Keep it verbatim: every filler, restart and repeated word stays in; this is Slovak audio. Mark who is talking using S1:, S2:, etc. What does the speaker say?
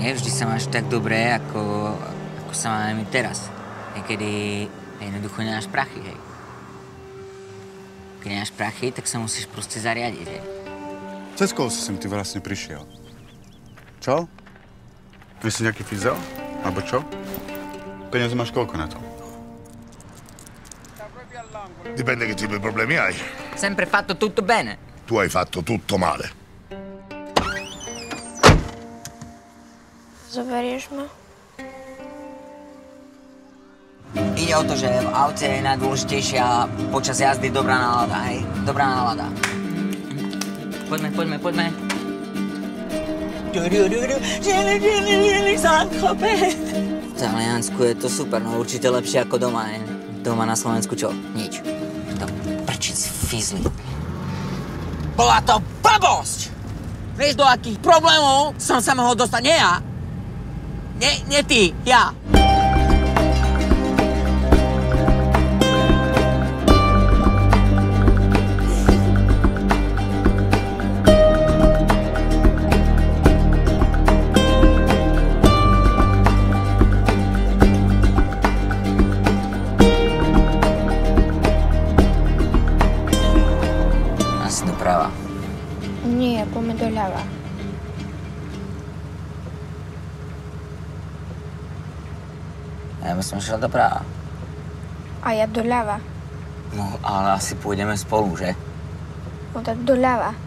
S1: Nevždy sa máš tak dobré, ako, ako sa máme my teraz. Niekedy jednoducho nemáš prachy, hej. Keď nemáš prachy, tak sa musíš proste zariadiť, hej.
S2: Cez koho si sem ty vlastne prišiel? Čo? Nie si nejaký fyzel? Alebo čo? Peniaze máš koľko na to?
S3: Dipende che tipo di problemi hai.
S1: Sempre fatto tutto bene.
S3: Tu hai fatto tutto male.
S4: Zoberieš ma?
S1: Ide o to, že v aute je najdôležitejšia počas jazdy dobrá nálada, hej? Dobrá nálada. Poďme, poďme, poďme. V Taliansku je to super, no určite lepšie ako doma, ne? Doma na Slovensku čo? Nič. To prčiť z fizli. Bola to blbosť! Vieš, do akých problémov som sa mohol dostať, nie ja? Nie, nie ty, ja. Asi doprava.
S4: Nie, poďme doľava.
S1: Ja by som šiel doprava.
S4: A ja doľava.
S1: No, ale asi pôjdeme spolu, že?
S4: No tak doľava.